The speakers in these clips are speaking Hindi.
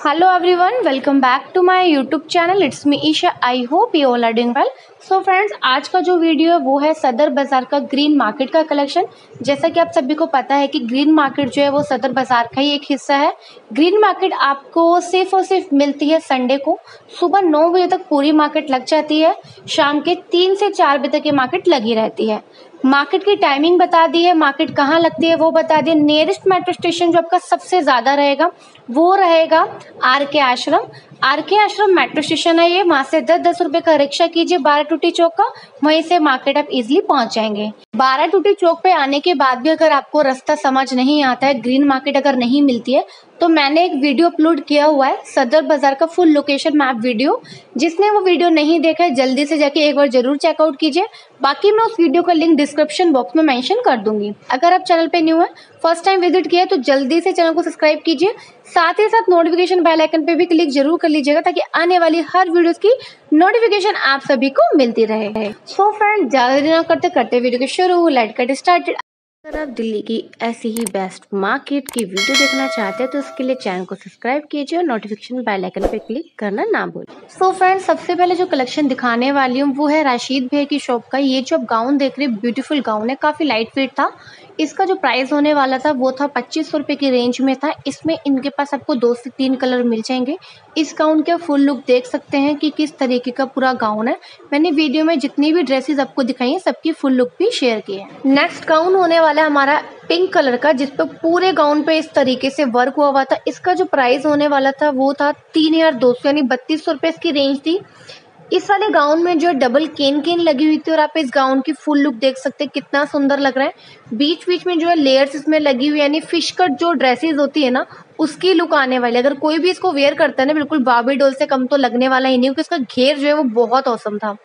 Hello everyone, welcome back to my YouTube channel. It's me Isha. I hope you all are doing well. So friends, आज का जो वीडियो है वो है सदर बाज़ार का ग्रीन मार्केट का कलेक्शन। जैसा कि आप सभी को पता है कि ग्रीन मार्केट जो है वो सदर बाज़ार का ही एक हिस्सा है। ग्रीन मार्केट आपको सिर्फ और सिर्फ मिलती है संडे को। सुबह 9 बजे तक पूरी मार्केट लग जाती है, शाम के 3 से 4 बजे तक ये मार्केट लगी रहती है। मार्केट की टाइमिंग बता दी है, मार्केट कहाँ लगती है वो बता दिए। नियरेस्ट मेट्रो स्टेशन जो आपका सबसे ज़्यादा रहेगा वो रहेगा आर.के. आश्रम। आर.के. आश्रम मेट्रो स्टेशन है ये। वहाँ से 10-10 रुपये का रिक्शा कीजिए 12 टूटी चौक का, वहीं से मार्केट आप इजीली पहुँच जाएंगे। 12 टूटी चौक पे आने के बाद भी अगर आपको रास्ता समझ नहीं आता है, ग्रीन मार्केट अगर नहीं मिलती है, तो मैंने एक वीडियो अपलोड किया हुआ है सदर बाज़ार का फुल लोकेशन मैप वीडियो। जिसने वो वीडियो नहीं देखा है जल्दी से जाके एक बार जरूर चेकआउट कीजिए। बाकी मैं उस वीडियो का लिंक डिस्क्रिप्शन बॉक्स में मेंशन कर दूंगी। अगर आप चैनल पे न्यू है, फर्स्ट टाइम विजिट किया है, तो जल्दी से चैनल को सब्सक्राइब कीजिए। साथ ही साथ नोटिफिकेशन बेल आइकन पे भी क्लिक जरूर कर लीजिएगा ताकि आने वाली हर वीडियोस की नोटिफिकेशन आप सभी को मिलती रहे। सो फ्रेंड, ज़्यादा देर ना करते करते वीडियो के शुरू, लेट्स गेट स्टार्टेड। अगर आप दिल्ली की ऐसी ही बेस्ट मार्केट की वीडियो देखना चाहते हैं तो उसके लिए चैनल को सब्सक्राइब कीजिए और नोटिफिकेशन बेल आइकन पे क्लिक करना ना भूलें। सो फ्रेंड्स, सबसे पहले जो कलेक्शन दिखाने वाली हूँ वो है राशिद भैया की शॉप का। ये जो आप गाउन देख रहे हैं ब्यूटीफुल गाउन है, काफ़ी लाइट वेट था। इसका जो प्राइस होने वाला था वो था 2500 रुपये की रेंज में था। इसमें इनके पास आपको 2 से 3 कलर मिल जाएंगे। इस गाउन का फुल लुक देख सकते हैं कि किस तरीके का पूरा गाउन है। मैंने वीडियो में जितनी भी ड्रेसेस आपको दिखाई है सबकी फुल लुक भी शेयर की है। नेक्स्ट गाउन होने वाला है हमारा पिंक कलर का, जिस पे पूरे गाउन पे इस तरीके से वर्क हुआ था। इसका जो प्राइस होने वाला था वो था 3200 यानी 3200 रुपये इसकी रेंज थी। इस वाले गाउन में जो डबल केन लगी हुई थी और आप इस गाउन की फुल लुक देख सकते हैं कितना सुंदर लग रहा है। बीच बीच में जो है लेयर्स इसमें लगी हुई, यानी फिश कट जो ड्रेसेस होती है ना उसकी लुक आने वाली है। अगर कोई भी इसको वेयर करता है ना, बिल्कुल बार्बी डॉल से कम तो लगने वाला ही नहीं, क्योंकि इसका घेर जो है वो बहुत औसम था।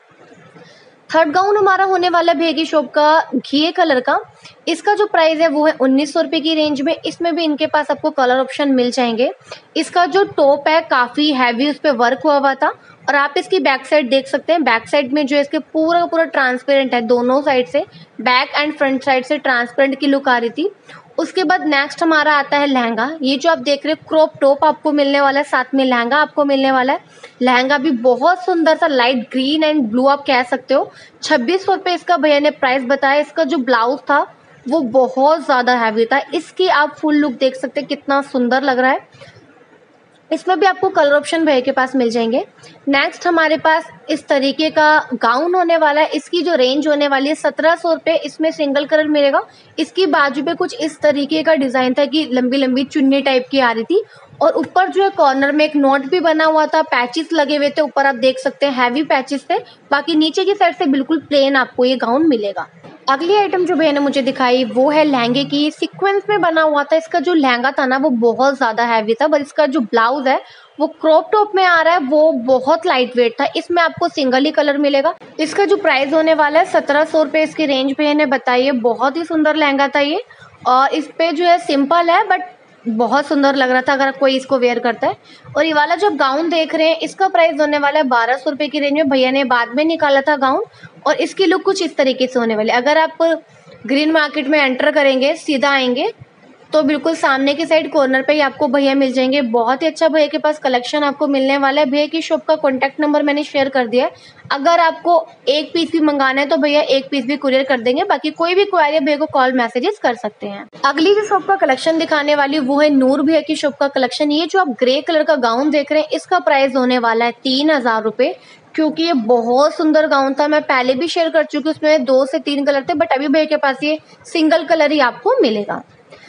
थर्ड गाउन हमारा होने वाला भैया की शॉप का घिये कलर का। इसका जो प्राइस है वो है 1900 रुपये की रेंज में। इसमें भी इनके पास आपको कलर ऑप्शन मिल जाएंगे। इसका जो टॉप है काफ़ी हैवी, उस पर वर्क हुआ था। और आप इसकी बैक साइड देख सकते हैं, बैक साइड में जो है इसके पूरा पूरा ट्रांसपेरेंट है, दोनों साइड से, बैक एंड फ्रंट साइड से ट्रांसपेरेंट की लुक आ रही थी। उसके बाद नेक्स्ट हमारा आता है लहंगा। ये जो आप देख रहे हैं क्रॉप टॉप आपको मिलने वाला है, साथ में लहंगा आपको मिलने वाला है। लहंगा भी बहुत सुंदर सा लाइट ग्रीन एंड ब्लू आप कह सकते हो। 2600 रुपये इसका भैया ने प्राइस बताया। इसका जो ब्लाउज था वो बहुत ज़्यादा हैवी था। इसकी आप फुल लुक देख सकते हैं कितना सुंदर लग रहा है। इसमें भी आपको कलर ऑप्शन भैया के पास मिल जाएंगे। नेक्स्ट हमारे पास इस तरीके का गाउन होने वाला है। इसकी जो रेंज होने वाली है 1700 रुपये। इसमें सिंगल कलर मिलेगा। इसकी बाजू पे कुछ इस तरीके का डिज़ाइन था कि लंबी लंबी चुन्नी टाइप की आ रही थी, और ऊपर जो है कॉर्नर में एक नोट भी बना हुआ था, पैचेस लगे हुए थे ऊपर, आप देख सकते हैं हैवी पैचेस थे। बाकी नीचे की साइड से बिल्कुल प्लेन आपको ये गाउन मिलेगा। अगली आइटम जो भैया ने मुझे दिखाई वो है लहंगे की। सीक्वेंस में बना हुआ था। इसका जो लहंगा था ना वो बहुत ज़्यादा हैवी था, पर इसका जो ब्लाउज है वो क्रॉप टॉप में आ रहा है, वो बहुत लाइट वेट था। इसमें आपको सिंगल ही कलर मिलेगा। इसका जो प्राइस होने वाला है 1700 रुपये इसकी रेंज भैया ने बताई है। बहुत ही सुंदर लहंगा था ये, और इस पे जो है सिंपल है बट बहुत सुंदर लग रहा था अगर कोई इसको वेयर करता है। और ये वाला जो गाउन देख रहे हैं इसका प्राइस होने वाला है 1200 रुपये की रेंज में। भैया ने बाद में निकाला था गाउन, और इसकी लुक कुछ इस तरीके से होने वाली है। अगर आप ग्रीन मार्केट में एंटर करेंगे, सीधा आएंगे तो बिल्कुल सामने की साइड कॉर्नर पे ही आपको भैया मिल जाएंगे। बहुत ही अच्छा भैया के पास कलेक्शन आपको मिलने वाला है। भैया की शॉप का कॉन्टैक्ट नंबर मैंने शेयर कर दिया है। अगर आपको एक पीस भी मंगाना है तो भैया एक पीस भी कुरियर कर देंगे। बाकी कोई भी क्वारी भैया को कॉल मैसेजेस कर सकते हैं। अगली जो शॉप का कलेक्शन दिखाने वाली वो है नूर भैया की शॉप का कलेक्शन। ये जो आप ग्रे कलर का गाउन देख रहे हैं इसका प्राइस होने वाला है 3000 रुपये, क्योंकि ये बहुत सुंदर गाउन था। मैं पहले भी शेयर कर चुकी हूँ, उसमें 2 से 3 कलर थे, बट अभी भैया के पास ये सिंगल कलर ही आपको मिलेगा।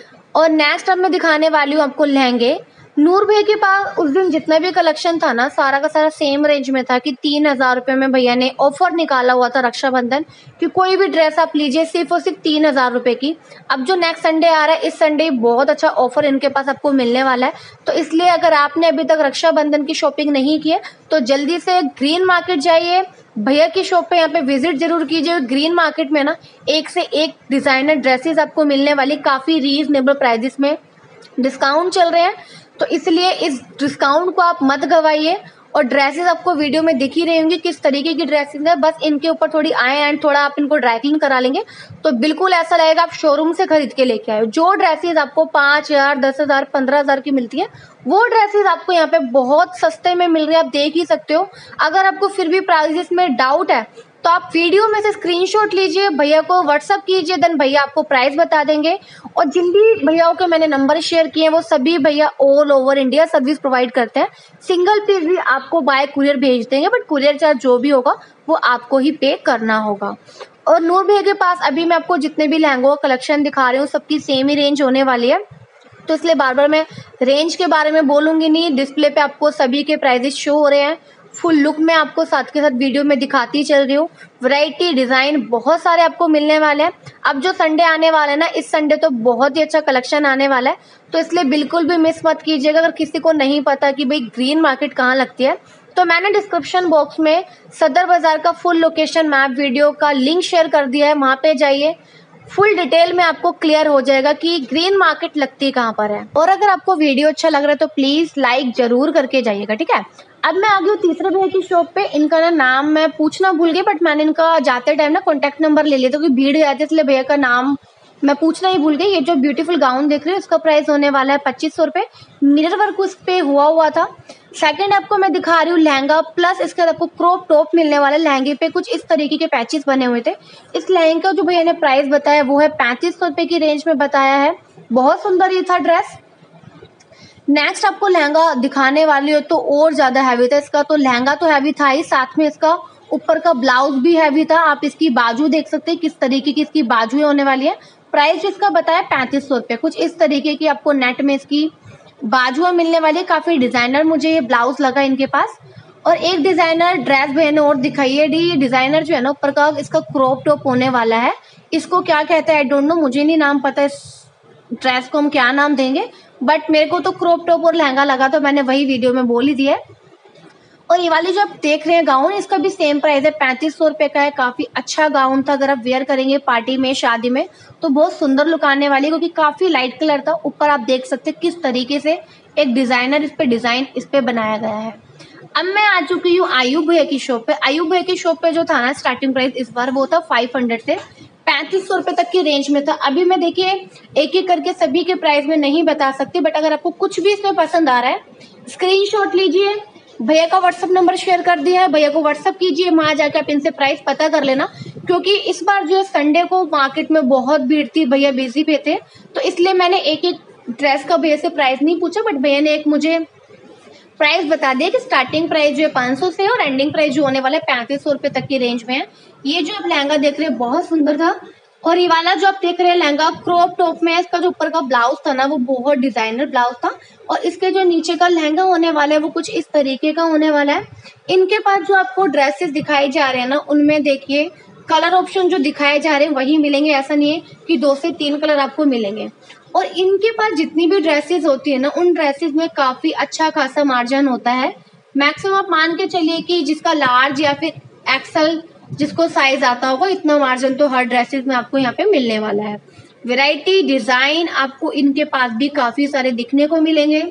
और नेक्स्ट अब मैं दिखाने वाली हूँ आपको लहंगे। नूर भैया के पास उस दिन जितना भी कलेक्शन था ना सारा का सारा सेम रेंज में था कि 3000 रुपये में भैया ने ऑफर निकाला हुआ था रक्षाबंधन कि कोई भी ड्रेस आप लीजिए सिर्फ और सिर्फ 3000 रुपये की। अब जो नेक्स्ट संडे आ रहा है, इस संडे बहुत अच्छा ऑफर इनके पास आपको मिलने वाला है। तो इसलिए अगर आपने अभी तक रक्षाबंधन की शॉपिंग नहीं की है तो जल्दी से ग्रीन मार्केट जाइए, भैया की शॉप पे यहाँ पे विजिट जरूर कीजिए। ग्रीन मार्केट में ना एक से एक डिज़ाइनर ड्रेसेस आपको मिलने वाली, काफ़ी रीजनेबल प्राइजेस में डिस्काउंट चल रहे हैं, तो इसलिए इस डिस्काउंट को आप मत गवाइए और ड्रेसेस आपको वीडियो में दिख ही रही होंगी किस तरीके की ड्रेसेस है। बस इनके ऊपर थोड़ी आए एंड थोड़ा आप इनको ड्राई क्लीन करा लेंगे तो बिल्कुल ऐसा लगेगा आप शोरूम से खरीद के लेके आए हो। जो ड्रेसेस आपको 5,000, 10,000, 15,000 की मिलती है वो ड्रेसेस आपको यहाँ पे बहुत सस्ते में मिल रही है, आप देख ही सकते हो। अगर आपको फिर भी प्राइसेस में डाउट है तो आप वीडियो में से स्क्रीनशॉट लीजिए, भैया को व्हाट्सअप कीजिए, देन भैया आपको प्राइस बता देंगे। और जिन भी भैयाओं के मैंने नंबर शेयर किए हैं वो सभी भैया all over India service provide करते हैं। सिंगल पीस भी आपको बाय कुरियर भेज देंगे, बट कुरियर चार्ज जो भी होगा वो आपको ही पे करना होगा। और नूर भैया के पास अभी मैं आपको जितने भी लहंगों का कलेक्शन दिखा रही हूँ सबकी सेम ही रेंज होने वाली है, तो इसलिए बार बार मैं रेंज के बारे में बोलूँगी नहीं। डिस्प्ले पे आपको सभी के प्राइजेस शो हो रहे हैं। फुल लुक में आपको साथ के साथ वीडियो में दिखाती चल रही हूँ। वैरायटी डिज़ाइन बहुत सारे आपको मिलने वाले हैं। अब जो संडे आने वाला है ना, इस संडे तो बहुत ही अच्छा कलेक्शन आने वाला है, तो इसलिए बिल्कुल भी मिस मत कीजिएगा। अगर किसी को नहीं पता कि भाई ग्रीन मार्केट कहाँ लगती है तो मैंने डिस्क्रिप्शन बॉक्स में सदर बाज़ार का फुल लोकेशन मैप वीडियो का लिंक शेयर कर दिया है, वहाँ पे जाइए। फुल डिटेल में आपको क्लियर हो जाएगा कि ग्रीन मार्केट लगती कहाँ पर है। और अगर आपको वीडियो अच्छा लग रहा है तो प्लीज़ लाइक जरूर करके जाइएगा, ठीक है। अब मैं आ गई हूँ तीसरे भैया की शॉप पे। इनका नाम मैं पूछना भूल गई, बट मैंने इनका जाते टाइम कॉन्टैक्ट नंबर ले लिया था क्योंकि भीड़ जाती है, इसलिए भैया का नाम मैं पूछना ही भूल गई। ये जो ब्यूटीफुल गाउन देख रहे हो इसका प्राइस होने वाला है 2500 रुपये। मिरर वर्क उस पे हुआ था। सेकंड आपको मैं दिखा रही हूँ लहंगा, प्लस इसके बाद आपको क्रॉप टॉप मिलने वाला है। लहंगे पे कुछ इस तरीके के पैचेस बने हुए थे। इस लहंगे का जो भैया ने प्राइस बताया वो है 3500 रुपये की रेंज में बताया है। बहुत सुंदर ये था ड्रेस। नेक्स्ट आपको लहंगा दिखाने वाली हो तो और ज़्यादा हैवी था इसका। तो लहंगा तो हैवी था ही, साथ में इसका ऊपर का ब्लाउज भी हैवी था। आप इसकी बाजू देख सकते हैं किस तरीके की इसकी बाजू होने वाली है। प्राइस इसका बताया 3500 रुपये। कुछ इस तरीके की आपको नेट में इसकी बाजुआ मिलने वाली है। काफ़ी डिज़ाइनर मुझे ये ब्लाउज लगा इनके पास। और एक डिज़ाइनर ड्रेस भैया ने और दिखाई है। ये डिज़ाइनर जो है ना ऊपर का इसका क्रॉप टॉप होने वाला है। इसको क्या कहते हैं आई डोंट नो, मुझे नहीं नाम पता इस ड्रेस को हम क्या नाम देंगे, बट मेरे को तो क्रॉप टॉप और लहंगा लगा तो मैंने वही वीडियो में बोल ही दिया है। और ये वाली जो आप देख रहे हैं गाउन, इसका भी सेम प्राइस है 3500 रुपये का है। काफ़ी अच्छा गाउन था, अगर आप वेयर करेंगे पार्टी में शादी में तो बहुत सुंदर लुक आने वाली है, क्योंकि काफ़ी लाइट कलर था। ऊपर आप देख सकते हैं किस तरीके से एक डिज़ाइनर इस पे डिज़ाइन इस पे बनाया गया है। अब मैं आ चुकी हूँ आयुब भैया की शॉप पे। आयुब भैया की शॉप पे जो था ना स्टार्टिंग प्राइस इस बार वो था 500 से 3500 रुपये तक की रेंज में था। अभी मैं देखिए एक एक करके सभी के प्राइस में नहीं बता सकती, बट अगर आपको कुछ भी इसमें पसंद आ रहा है स्क्रीनशॉट लीजिए। भैया का व्हाट्सअप नंबर शेयर कर दिया है, भैया को व्हाट्सअप कीजिए, वहाँ जाके आप इनसे प्राइस पता कर लेना। क्योंकि इस बार जो है संडे को मार्केट में बहुत भीड़ थी, भैया बिजी भी थे, तो इसलिए मैंने एक एक ड्रेस का भैया से प्राइस नहीं पूछा, बट भैया ने एक मुझे प्राइस बता दिया कि स्टार्टिंग प्राइस जो है 500 से और एंडिंग प्राइस जो होने वाला है 3500 रुपये तक की रेंज में है। ये जो आप लहंगा देख रहे हैं बहुत सुंदर था। और ये वाला जो आप देख रहे हैं लहंगा क्रॉप टॉप में है। इसका जो ऊपर का ब्लाउज था ना वो बहुत डिजाइनर ब्लाउज था, और इसके जो नीचे का लहंगा होने वाला है वो कुछ इस तरीके का होने वाला है। इनके पास जो आपको ड्रेसेस दिखाए जा रहे हैं ना उनमें देखिए कलर ऑप्शन जो दिखाए जा रहे हैं वही मिलेंगे। ऐसा नहीं है कि 2 से 3 कलर आपको मिलेंगे। और इनके पास जितनी भी ड्रेसेस होती है ना उन ड्रेसेस में काफी अच्छा खासा मार्जिन होता है। मैक्सिमम आप मान के चलिए कि जिसका लार्ज या फिर एक्सल जिसको साइज आता होगा इतना मार्जिन तो हर ड्रेसेस में आपको यहाँ पे मिलने वाला है। वैरायटी डिजाइन आपको इनके पास भी काफी सारे दिखने को मिलेंगे।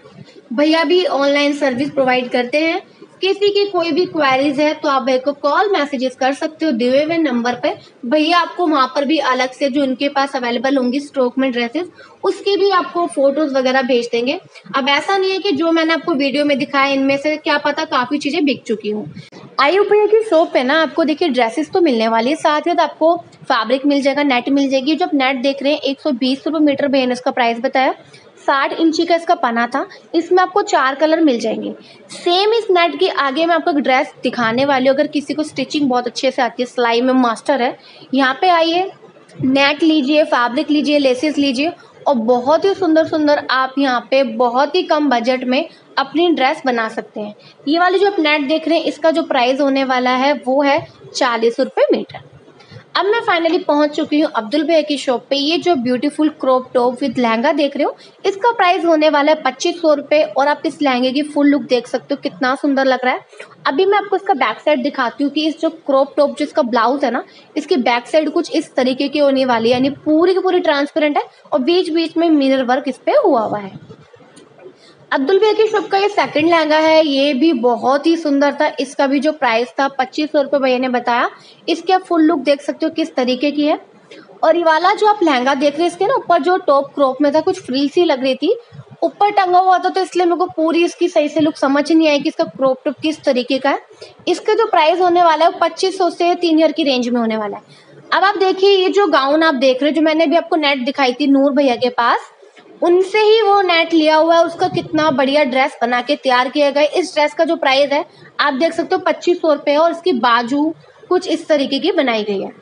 भैया भी ऑनलाइन सर्विस प्रोवाइड करते हैं। किसी की कोई भी क्वेरीज है तो आप भैया को कॉल मैसेजेस कर सकते हो दिए हुए नंबर पे। भैया आपको वहाँ पर भी अलग से जो इनके पास अवेलेबल होंगी स्टॉक में ड्रेसेस उसकी भी आपको फोटोज वगैरह भेज देंगे। अब ऐसा नहीं है कि जो मैंने आपको वीडियो में दिखाया इनमें से क्या पता काफी चीजें बिक चुकी हूँ। आयुब भैया की शॉप पे ना आपको देखिए ड्रेसेस तो मिलने वाली है, साथ ही साथ आपको फैब्रिक मिल जाएगा, नेट मिल जाएगी। जो आप नेट देख रहे हैं 120 रुपये मीटर भैया ने इसका प्राइस बताया। 60 इंची का इसका पना था। इसमें आपको 4 कलर मिल जाएंगे। सेम इस नेट के आगे मैं आपको एक ड्रेस दिखाने वाली हूँ। अगर किसी को स्टिचिंग बहुत अच्छे से आती है, सिलाई में मास्टर है, यहाँ पे आइए, नेट लीजिए, फैब्रिक लीजिए, लेसेस लीजिए, और बहुत ही सुंदर सुंदर आप यहाँ पे बहुत ही कम बजट में अपनी ड्रेस बना सकते हैं। ये वाली जो आप नेट देख रहे हैं इसका जो प्राइस होने वाला है वो है 40 रुपये मीटर। अब मैं फाइनली पहुंच चुकी हूँ अब्दुल भैया की शॉप पे। ये जो beautiful crop top with lehenga देख रहे हो इसका प्राइस होने वाला है 2500 रुपये। और आप इस लहंगे की फुल लुक देख सकते हो कितना सुंदर लग रहा है। अभी मैं आपको इसका बैक साइड दिखाती हूँ कि इस जो क्रॉप टॉप जिसका ब्लाउज है ना इसकी बैक साइड कुछ इस तरीके की होने वाली है, यानी पूरी की पूरी ट्रांसपेरेंट है और बीच बीच में मिरर वर्क इस पे हुआ है। अब्दुल भैया की शॉप का ये सेकंड लहंगा है, ये भी बहुत ही सुंदर था। इसका भी जो प्राइस था 2500 रुपये भैया ने बताया। इसके आप फुल लुक देख सकते हो किस तरीके की है। और ये वाला जो आप लहंगा देख रहे हैं, इसके ना ऊपर जो टॉप क्रॉप में था कुछ फ्रिल सी लग रही थी, ऊपर टंगा हुआ था, तो इसलिए मेरे को पूरी इसकी सही से लुक समझ नहीं आई कि इसका क्रॉप टॉप किस तरीके का है। इसका जो प्राइस होने वाला है वो 2500 से 3000 की रेंज में होने वाला है। अब आप देखिए, ये जो गाउन आप देख रहे हो, जो मैंने भी आपको नेट दिखाई थी नूर भैया के पास, उनसे ही वो नेट लिया हुआ है। उसका कितना बढ़िया ड्रेस बना के तैयार किया गया। इस ड्रेस का जो प्राइस है आप देख सकते हो 2500 रुपये है, और इसकी बाजू कुछ इस तरीके की बनाई गई है।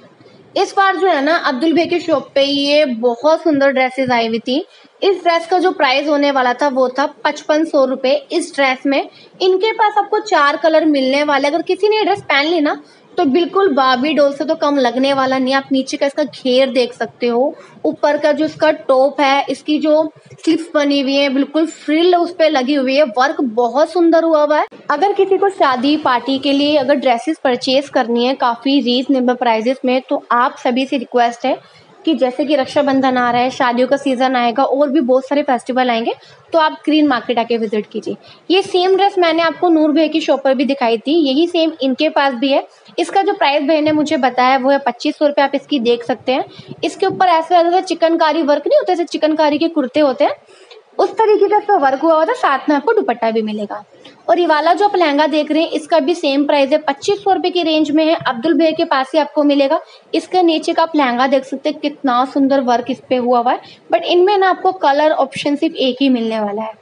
इस बार जो है ना अब्दुल भैया के शॉप पे ये बहुत सुंदर ड्रेसेस आई हुई थी। इस ड्रेस का जो प्राइस होने वाला था वो था 5500 रुपये। इस ड्रेस में इनके पास आपको 4 कलर मिलने वाले। अगर किसी ने ये ड्रेस पहन ली ना तो बिल्कुल बार्बी डॉल से तो कम लगने वाला नहीं। आप नीचे का इसका घेर देख सकते हो, ऊपर का जो इसका टॉप है, इसकी जो स्लीव्स बनी हुई है, बिल्कुल फ्रिल उस पे लगी हुई है, वर्क बहुत सुंदर हुआ है। अगर किसी को शादी पार्टी के लिए अगर ड्रेसेस परचेज करनी है काफ़ी रीजनेबल प्राइजेस में, तो आप सभी से रिक्वेस्ट है कि जैसे कि रक्षाबंधन आ रहा है, शादियों का सीज़न आएगा और भी बहुत सारे फेस्टिवल आएंगे, तो आप ग्रीन मार्केट आके विजिट कीजिए। ये सेम ड्रेस मैंने आपको नूर भैया की शॉप पर भी दिखाई थी, यही सेम इनके पास भी है। इसका जो प्राइस भैया ने मुझे बताया वो है 2500 रुपये। आप इसकी देख सकते हैं। इसके ऊपर ऐसा वैसा चिकनकारी वर्क नहीं होता, जैसे चिकनकारी के कुर्ते होते हैं उस तरीके का इसका वर्क हुआ होता है। साथ में आपको दुपट्टा भी मिलेगा। और ये वाला जो आप लहंगा देख रहे हैं इसका भी सेम प्राइस है, 2500 रुपये की रेंज में है। अब्दुल भैया के पास ही आपको मिलेगा। इसके नीचे का आप लहंगा देख सकते हैं, कितना सुंदर वर्क इस पे हुआ है। बट इनमें ना आपको कलर ऑप्शन सिर्फ एक ही मिलने वाला है।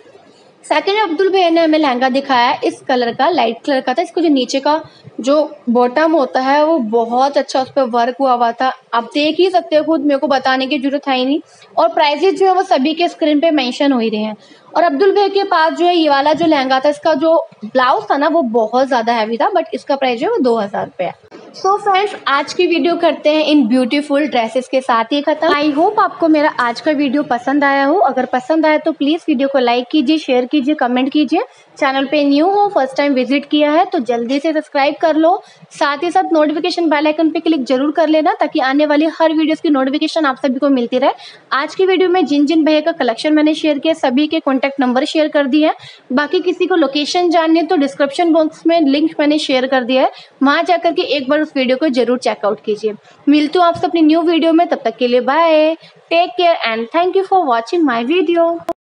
सेकंड अब्दुल भैया ने हमें लहंगा दिखाया है इस कलर का, लाइट कलर का था। इसको जो नीचे का जो बॉटम होता है वो बहुत अच्छा उस पर वर्क हुआ था। आप देख ही सकते हो, खुद मेरे को बताने की जरूरत है ही नहीं। और प्राइजेस जो है वो सभी के स्क्रीन पे मेंशन हो ही रहे हैं। और अब्दुल भैया के पास जो है ये वाला जो लहंगा था, इसका जो ब्लाउज था ना वो बहुत ज़्यादा हैवी था, बट इसका प्राइस जो है वो 2000 रुपये है। सो फ्रेंड्स, आज की वीडियो करते हैं इन ब्यूटीफुल ड्रेसेस के साथ ही खत्म। आई होप आपको मेरा आज का वीडियो पसंद आया हो। अगर पसंद आया तो प्लीज़ वीडियो को लाइक कीजिए, शेयर कीजिए, कमेंट कीजिए। चैनल पे न्यू हो, फर्स्ट टाइम विजिट किया है तो जल्दी से सब्सक्राइब कर लो। साथ ही साथ नोटिफिकेशन बेल आइकन पे क्लिक जरूर कर लेना, ताकि आने वाली हर वीडियोस की नोटिफिकेशन आप सभी को मिलती रहे। आज की वीडियो में जिन जिन भैया का कलेक्शन मैंने शेयर किया सभी के कॉन्टैक्ट नंबर शेयर कर दिए हैं। बाकी किसी को लोकेशन जाननी है तो डिस्क्रिप्शन बॉक्स में लिंक मैंने शेयर कर दिया है, वहाँ जाकर के एक बार उस वीडियो को जरूर चेकआउट कीजिए। मिलती हूँ आपसे अपनी न्यू वीडियो में, तब तक के लिए bye, take care and thank you for watching my video.